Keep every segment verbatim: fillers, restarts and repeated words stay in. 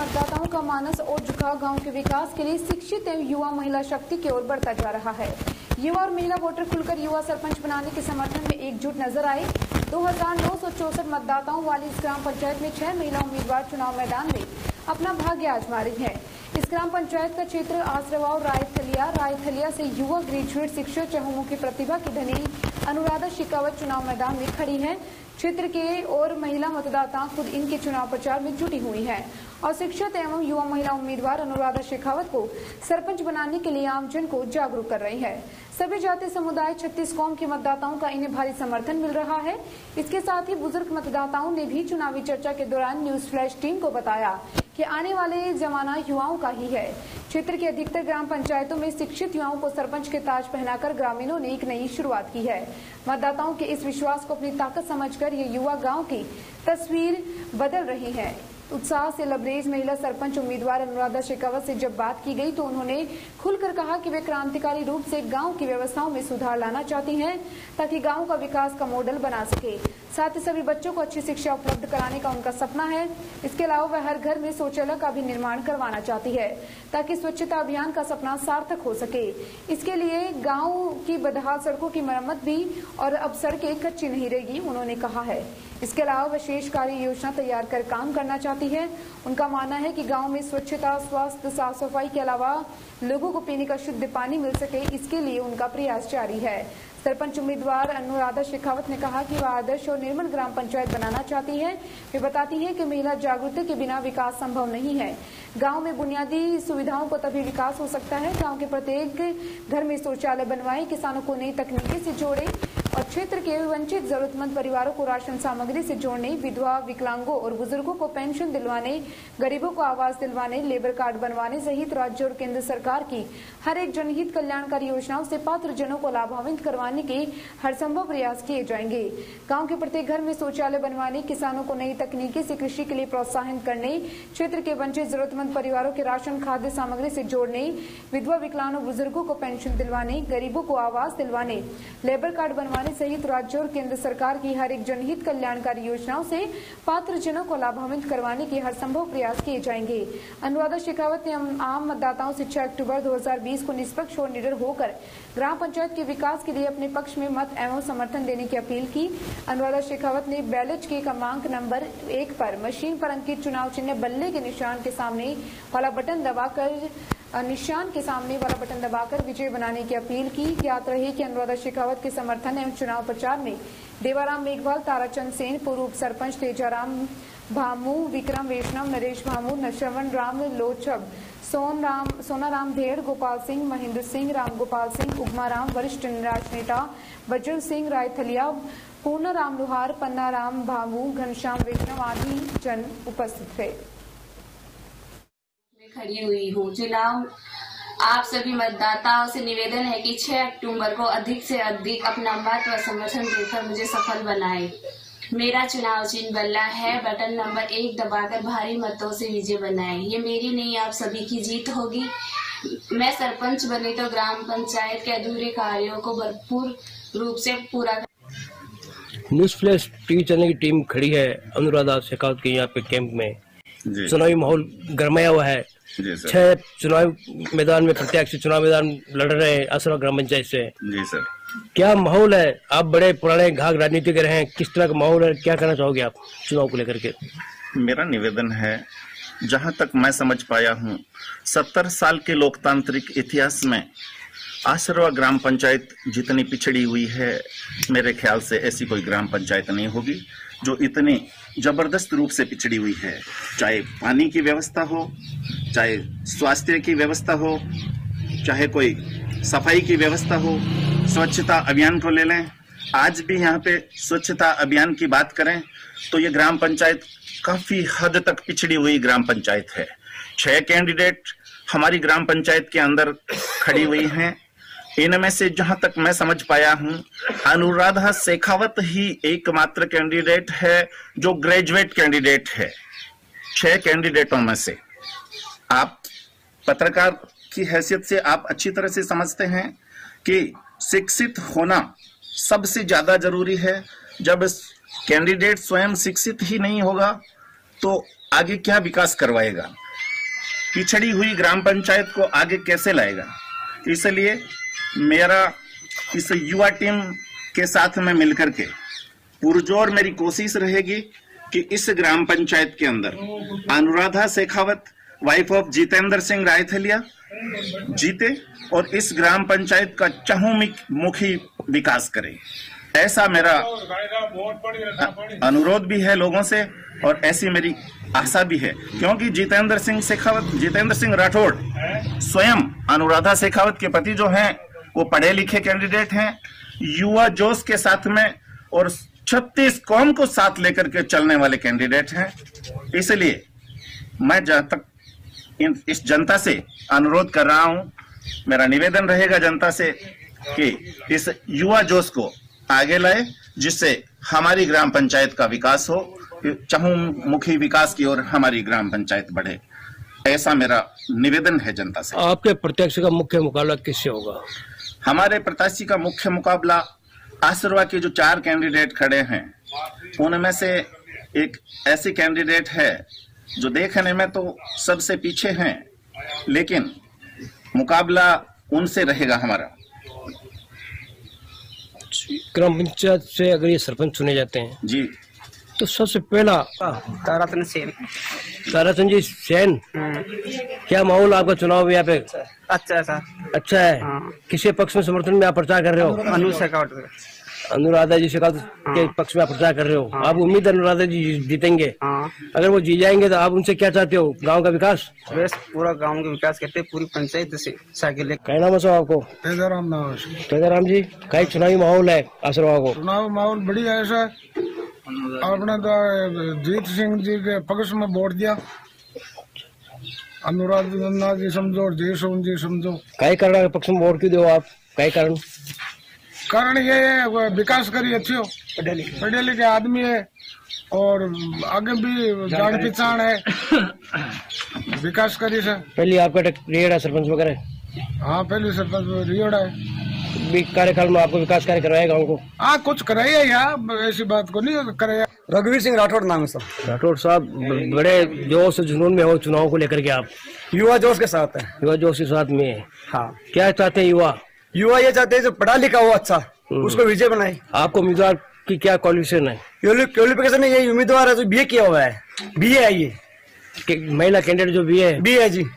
मतदाताओं का मानस और झुकाव गांव के विकास के लिए शिक्षित एवं युवा महिला शक्ति की ओर बढ़ता जा रहा है। युवा और महिला वोटर खुलकर युवा सरपंच बनाने के समर्थन में एकजुट नजर आए। दो हजार नौ सौ चौसठ मतदाताओं वाली इस ग्राम पंचायत में छह महिला उम्मीदवार चुनाव मैदान में अपना भाग्य आजमा रही है। इस ग्राम पंचायत का क्षेत्र आसरवाव रायथलिया रायथलिया से युवा ग्रेजुएट शिक्षक चहुमुखी प्रतिभा की धनी अनुराधा शेखावत चुनाव मैदान में खड़ी है। क्षेत्र के और महिला मतदाता खुद इनके चुनाव प्रचार में जुटी हुई हैं और शिक्षित एवं युवा महिला उम्मीदवार अनुराधा शेखावत को सरपंच बनाने के लिए आमजन को जागरूक कर रही है। सभी जाति समुदाय छत्तीस कौम के मतदाताओं का इन्हें भारी समर्थन मिल रहा है। इसके साथ ही बुजुर्ग मतदाताओं ने भी चुनावी चर्चा के दौरान न्यूज फ्लैश टीम को बताया कि आने वाले जमाना युवाओं का ही है। क्षेत्र के अधिकतर ग्राम पंचायतों में शिक्षित युवाओं को सरपंच के ताज पहनाकर ग्रामीणों ने एक नई शुरुआत की है। मतदाताओं के इस विश्वास को अपनी ताकत समझकर ये युवा गांव की तस्वीर बदल रही है। उत्साह से लबरेज महिला सरपंच उम्मीदवार अनुराधा शेखावत से जब बात की गई तो उन्होंने खुलकर कहा कि वे क्रांतिकारी रूप से गांव की व्यवस्थाओं में सुधार लाना चाहती हैं ताकि गांव का विकास का मॉडल बना सके। साथ ही सभी बच्चों को अच्छी शिक्षा उपलब्ध कराने का उनका सपना है। इसके अलावा वह हर घर में शौचालय का भी निर्माण करवाना चाहती है ताकि स्वच्छता अभियान का सपना सार्थक हो सके। इसके लिए गांव की बदहाल सड़कों की मरम्मत भी और अब सड़कें कच्ची नहीं रहेगी, उन्होंने कहा है। इसके अलावा विशेष कार्य योजना तैयार कर काम करना चाहती है। उनका मानना है कि गांव में स्वच्छता, स्वास्थ्य, साफ सफाई के अलावा लोगों को पीने का शुद्ध पानी मिल सके, इसके लिए उनका प्रयास जारी है। सरपंच उम्मीदवार अनुराधा शेखावत ने कहा कि वह आदर्श और निर्मल ग्राम पंचायत बनाना चाहती है। वे बताती हैं कि महिला जागृति के बिना विकास संभव नहीं है। गांव में बुनियादी सुविधाओं को तभी विकास हो सकता है। गांव के प्रत्येक घर में शौचालय बनवाएं, किसानों को नई तकनीकी से जोड़े और क्षेत्र के वंचित जरूरतमंद परिवारों को राशन सामग्री से जोड़ने, विधवा, विकलांगों और बुजुर्गों को पेंशन दिलवाने, गरीबों को आवास दिलवाने, लेबर कार्ड बनवाने सहित राज्य और केंद्र सरकार की हर एक जनहित कल्याणकारी योजनाओं से पात्र जनों को लाभान्वित करवाने के हर संभव प्रयास किए जाएंगे। गांव के प्रत्येक घर में शौचालय बनवाने, किसानों को नई तकनीकी से कृषि के लिए प्रोत्साहित करने, क्षेत्र के वंचित जरूरतमंद परिवारों के राशन खाद्य सामग्री से जोड़ने, विधवा, विकलांग बुजुर्गों को पेंशन दिलवाने, गरीबों को आवास दिलवाने, लेबर कार्ड बनवाने सहित राज्य और केंद्र सरकार की हर एक जनहित कल्याणकारी योजनाओं से पात्र जनों को लाभान्वित करवाने के हर संभव प्रयास किए जाएंगे। अनुराधा शेखावत ने आम मतदाताओं से छह अक्टूबर दो हजार बीस को निष्पक्ष और निडर होकर ग्राम पंचायत के विकास के लिए अपने पक्ष में मत एवं समर्थन देने की अपील की। अनुराधा शेखावत ने बैलेट के क्रमांक नंबर एक पर मशीन पर अंकित चुनाव चिन्ह बल्ले के निशान के सामने वाला बटन दबाकर निशान के सामने वाला बटन दबाकर विजय बनाने की अपील की। ज्ञात रही कि अनुराधा शेखावत के समर्थन एवं चुनाव प्रचार में देवाराम मेघवाल, ताराचंद सेन, पूर्व उप सरपंच तेजाराम भामू, विक्रम वैष्णव, नरेश भामू, श्रवण राम लोचब, सोन राम सोनाराम धेड़, गोपाल सिंह, महेंद्र सिंह, राम गोपाल सिंह, उगमा राम, वरिष्ठ राजनेता बजरंग सिंह रायथलिया, पूर्ण राम लोहार, पन्ना राम भामू, घनश्याम वैष्णव आदि जन उपस्थित थे। खड़ी हुई हूँ। चुनाव आप सभी मतदाताओं से निवेदन है कि छह अक्टूबर को अधिक से अधिक अपना मत व समर्थन देकर मुझे सफल बनाए। मेरा चुनाव चिन्ह बल्ला है, बटन नंबर एक दबाकर भारी मतों से विजय बनाए। ये मेरी नहीं, आप सभी की जीत होगी। मैं सरपंच बनी तो ग्राम पंचायत के अधूरे कार्यों को भरपूर रूप से पूरा। न्यूज फ्लैश टीवी चैनल की टीम खड़ी है अनुराधा शेखावत के यहाँ पे कैंप में। चुनावी माहौल गरमाया हुआ है। छह चुनाव मैदान में प्रत्याशी चुनाव मैदान लड़ रहे हैं आसरवाव ग्राम पंचायत से। जी सर, क्या माहौल है? आप बड़े पुराने घाघ राजनीतिक रहे हैं, किस तरह का माहौल है, क्या कहना चाहोगे आप चुनाव को लेकर के? मेरा निवेदन है, जहां तक मैं समझ पाया हूं, सत्तर साल के लोकतांत्रिक इतिहास में आसरवाव ग्राम पंचायत जितनी पिछड़ी हुई है, मेरे ख्याल से ऐसी कोई ग्राम पंचायत नहीं होगी जो इतनी जबरदस्त रूप से पिछड़ी हुई है। चाहे पानी की व्यवस्था हो, चाहे स्वास्थ्य की व्यवस्था हो, चाहे कोई सफाई की व्यवस्था हो, स्वच्छता अभियान को ले लें। आज भी यहाँ पे स्वच्छता अभियान की बात करें तो ये ग्राम पंचायत काफी हद तक पिछड़ी हुई ग्राम पंचायत है। छह कैंडिडेट हमारी ग्राम पंचायत के अंदर खड़ी हुई हैं। इनमें से जहां तक मैं समझ पाया हूं, अनुराधा शेखावत ही एकमात्र कैंडिडेट है जो ग्रेजुएट कैंडिडेट है। छह कैंडिडेटों में से आप पत्रकार की हैसियत से आप अच्छी तरह से समझते हैं कि शिक्षित होना सबसे ज्यादा जरूरी है। जब कैंडिडेट स्वयं शिक्षित ही नहीं होगा तो आगे क्या विकास करवाएगा। पिछड़ी हुई ग्राम पंचायत को आगे कैसे लाएगा। इसलिए मेरा इस युवा टीम के साथ में मिलकर के पुरजोर मेरी कोशिश रहेगी कि इस ग्राम पंचायत के अंदर अनुराधा शेखावत वाइफ ऑफ जितेंद्र सिंह रायथलिया जीते और इस ग्राम पंचायत का चहुमुखी विकास करे। ऐसा मेरा अनुरोध भी है लोगों से और ऐसी मेरी आशा भी है, क्योंकि जितेंद्र सिंह शेखावत जितेंद्र सिंह राठौड़ स्वयं अनुराधा शेखावत के पति जो हैं वो पढ़े लिखे कैंडिडेट हैं, युवा जोश के साथ में और छत्तीस कौम को साथ लेकर के चलने वाले कैंडिडेट हैं। इसलिए मैं जहां तक इन, इस जनता से अनुरोध कर रहा हूं, मेरा निवेदन रहेगा जनता से कि इस युवा जोश को आगे लाए, जिससे हमारी ग्राम पंचायत का विकास हो, चहुमुखी विकास की ओर हमारी ग्राम पंचायत बढ़े। ऐसा मेरा निवेदन है जनता से। आपके प्रत्याशी का मुख्य मुकाबला किससे होगा? हमारे प्रत्याशी का मुख्य मुकाबला आसरवा के जो चार कैंडिडेट खड़े हैं उनमें से एक ऐसी कैंडिडेट है जो देखने में तो सबसे पीछे हैं, लेकिन मुकाबला उनसे रहेगा हमारा। ग्राम पंचायत से अगर ये सरपंच चुने जाते हैं जी, तो सबसे पहला ताराचंद सेन। ताराचंद जी सेन, क्या माहौल आपका चुनाव यहाँ पे? अच्छा सर, अच्छा है। हाँ। किसके पक्ष में समर्थन में आप प्रचार कर रहे हो? अनु शेखावत। अनुराधा जी शेखावत के पक्ष में आप प्रचार कर रहे हो। हाँ। आप उम्मीद अनुराधा जी जीतेंगे? हाँ। अगर वो जीत जाएंगे तो आप उनसे क्या चाहते हो? गांव का विकास? बस पूरा गांव का विकास करते, पूरी पंचायत से साइकिल। क्या नाम है साहब आपको? तेजाराम नाम है। तेजाराम जी, कई चुनावी माहौल है आसरवा को? चुनाव माहौल बढ़िया है सर। आपने तो जीत सिंह जी के पक्ष में वोट दिया, अनुराधा जी समझो और जय सोन जी समझो। कई कारण के पक्ष में वोट क्यों दो आप? कई कारण? कारण ये है विकास करी अच्छी हो, पढ़े लिखे आदमी है और आगे भी जान पहचान है, विकास करी सर। पहले आपका रिएड है सरपंच वगैरह? हाँ, पहले सरपंच रिएड है। कार्यकाल में आपको विकास कार्य करवाया गाँव को? हाँ, कुछ कराया यार, ऐसी बात को नहीं कराया। रघुवीर सिंह राठौड़ नाम है सर। राठौड़ साहब, बड़े जोश जुनून में हो चुनाव को लेकर के आप? युवा जोश के साथ है। युवा जोश के साथ में? हाँ। क्या चाहते हैं युवा? युवा ये चाहते हैं जो पढ़ा लिखा हो अच्छा, उसको विजय बनाए। आपको उम्मीदवार की क्या क्वालिफिकेशन है? क्वालिफिकेशन है, ये उम्मीदवार है जो बी ए किया हुआ है, बी ए है ये। महिला कैंडिडेट जो बी ए? बी ए जी।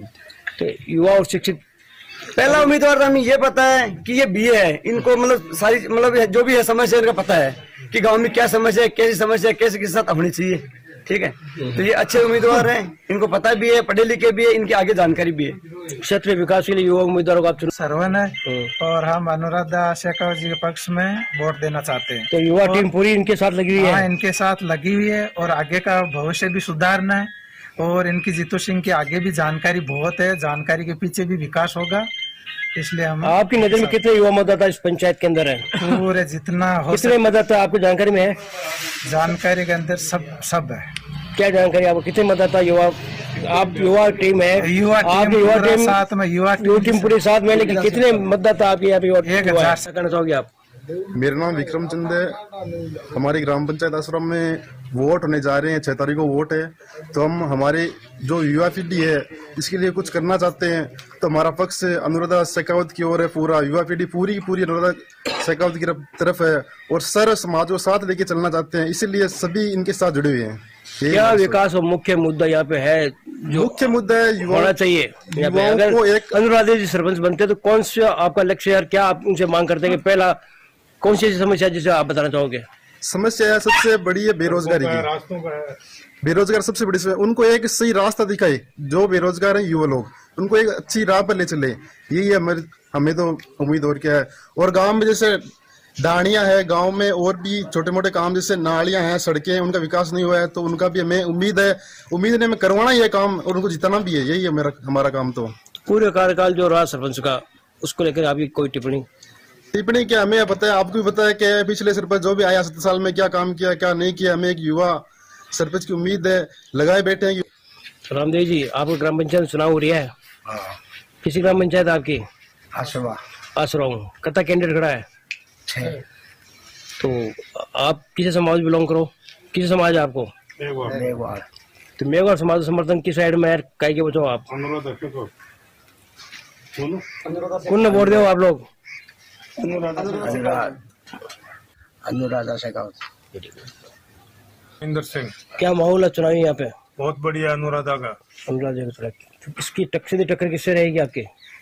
तो युवा और शिक्षित पहला उम्मीदवार हमें ये पता है कि ये बी ए है, इनको मतलब सारी मतलब जो भी है समस्या इनका पता है कि गांव में क्या समस्या है, कैसी समस्या है, कैसे किस साथ होनी चाहिए। ठीक है, तो ये अच्छे उम्मीदवार हैं, इनको पता भी है, पढ़े लिखे भी है, इनकी आगे जानकारी भी है। क्षेत्रीय विकास के लिए युवा उम्मीदवारों को आप चुन? सरवन है और हम अनुराधा शेखावत जी के पक्ष में वोट देना चाहते हैं। तो युवा टीम पूरी इनके साथ लगी हुई है? हाँ, इनके साथ लगी हुई है और आगे का भविष्य भी सुधारना है और इनकी जीतू सिंह की आगे भी जानकारी बहुत है, जानकारी के पीछे भी विकास होगा, इसलिए हम। आपकी नजर में कितने युवा मतदाता इस पंचायत के अंदर है? पूरे जितना हो कितने मतदाता आपको जानकारी में है? जानकारी के अंदर सब सब है। क्या जानकारी आपको? कितने मतदाता युवा? आप युवा टीम है, युवा आप युवा टीम साथ में युवा टीम पूरे साथ में, लेकिन कितने मतदाता आपके यहाँ पे? एक हजार कहना चाहोगे आप? मेरा नाम विक्रम चंद है। हमारी ग्राम पंचायत आश्रम में वोट होने जा रहे हैं, छह तारीख को वोट है। तो हम हमारे जो युवा पीढ़ी है इसके लिए कुछ करना चाहते हैं, तो हमारा पक्ष अनुराधा शेखावत की ओर है। पूरा युवा पीढ़ी पूरी की पूरी अनुराधा शेखावत की तरफ है और सर्व समाज को साथ लेके चलना चाहते हैं, इसीलिए सभी इनके साथ जुड़े हुए हैं। क्या विकास और मुख्य मुद्दा यहाँ पे है जो मुख्य मुद्दा है होना चाहिए? अगर को एक अनुराधा जी सरपंच बनते तो कौन सा आपका लक्ष्य है, क्या आप उनसे मांग करते हैं कि पहला कौन सी समस्या जिसे आप बताना चाहोगे? समस्या है सबसे बड़ी है बेरोजगारी की। बेरोजगार सबसे बड़ी समस्या, उनको एक सही रास्ता दिखाए, जो बेरोजगार है युवा लोग उनको एक अच्छी राह पर ले चले, यही हमें हमें तो उम्मीद और क्या है। और गांव में जैसे डाणियां है, गांव में और भी छोटे मोटे काम जैसे नालियां हैं, सड़कें हैं, उनका विकास नहीं हुआ है, तो उनका भी हमें उम्मीद है, उम्मीद ने हमें करवाना ही है काम और उनको जिताना भी है, यही है मेरा हमारा काम। तो पूरे कार्यकाल जो रहा सरपंच का, उसको लेकर आपकी कोई टिप्पणी? टिप्पणी क्या, हमें पता है, आपको भी पता है कि पिछले सरपंच जो भी आया सत्तर साल में क्या काम किया क्या नहीं किया। हमें एक युवा सरपंच की उम्मीद है, लगाए बैठे हैं। रामदेव जी, आपको ग्राम पंचायत चुनाव हो रही है? किसी ग्राम पंचायत आपकी? आसरवा। आसरवा कत्ता कैंडिडेट खड़ा है? तो आप किसी समाज बिलोंग करो? किसी समाज है आपको? तो मेघवाल समाज समर्थन की साइड में कह के बचाओ आप कौन वोट दो आप लोग? अनुराधा शेखावत। इंदर सिंह। क्या माहौल है चुनावी यहाँ पे? बहुत बढ़िया अनुराधा का। अनुराधा का। इसकी टक्कर से टक्कर किससे रहेगी आपके?